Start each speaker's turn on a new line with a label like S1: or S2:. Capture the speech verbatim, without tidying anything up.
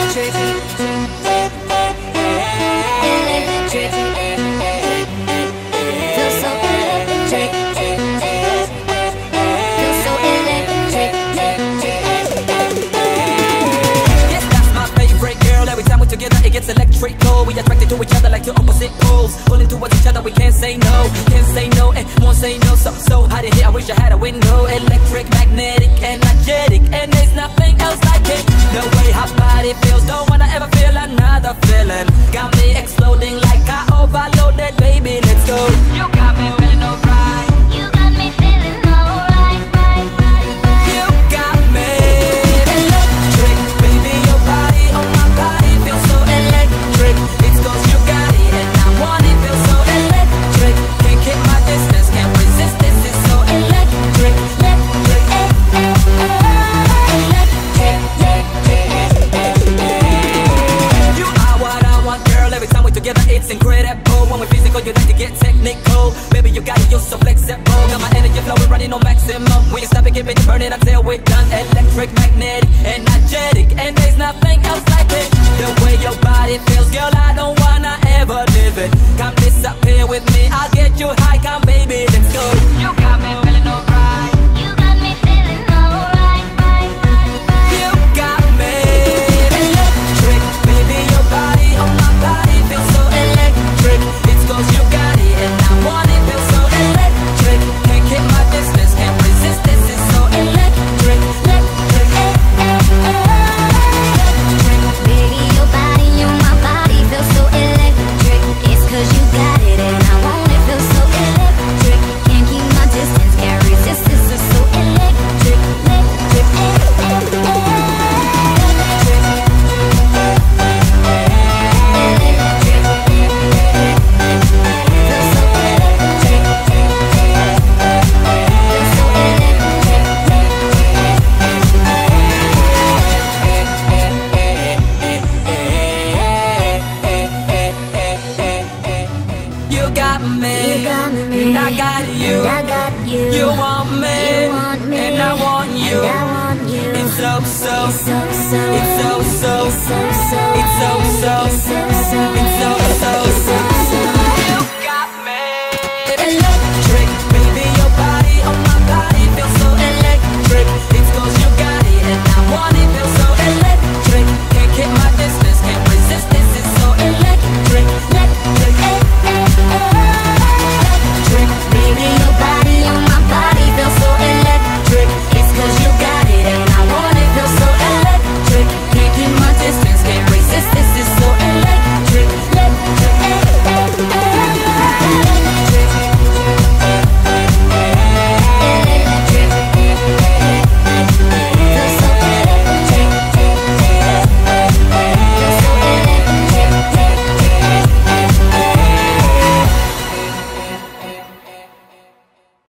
S1: electric, electric, feel so electric, feel so electric.
S2: Yes, that's my favorite girl. Every time we're together, it gets electrical. We attracted to each other like two opposite poles, pulling towards each other. We can't say no, can't say no, and won't say no. So, so hot in here, I wish I had a window. Electric, magnetic, energetic, and there's nothing else like it. No way how body feels, don't wanna ever feel another feeling. Got me exploding like I overloaded, baby, let's go. You got me feeling alright.
S1: You got me feeling alright, right, right, right.
S2: You got me electric, baby, your body on my body feels so electric. It's cause you got it and I want it, feels so electric. Can't keep my distance, can't resist, this is so electric, electric, eh, eh, eh, electric, you are what I want, girl. Every time we're together, it's incredible. When we're physical, you like to get technical. Baby, you got it, you're so flexible. Got my energy flowing, running on maximum. We ain't stopping, keeping it burning until we're done. Electric, magnetic, energetic, and there's nothing else like it. The way your body feels, girl, I don't wanna ever live it. Come disappear with me, I'll get you high, come baby, let's go. You got me feeling alright.
S1: You got me feeling alright, right, right, right.
S2: You got me electric, baby, your body on my body feels so electric. It's cause you got it and I want it, feels so electric. Can't keep my distance, can't resist, this is so electric, electric, eh, eh, eh.
S1: Baby, your body on my body feels so electric. It's cause you got it and I want it, feels so electric. Can't keep my distance, can't resist, this is so electric, electric, eh, eh, eh.
S2: You got me,
S1: You got me,
S2: and I got you.
S1: and I got you.
S2: You want me,
S1: You want me,
S2: and I want you.
S1: and I want you.
S2: It's so so,
S1: It's so so,
S2: it's so so,
S1: it's so so,
S2: it's so so,
S1: it's so so,
S2: it's so so.
S1: it's so so.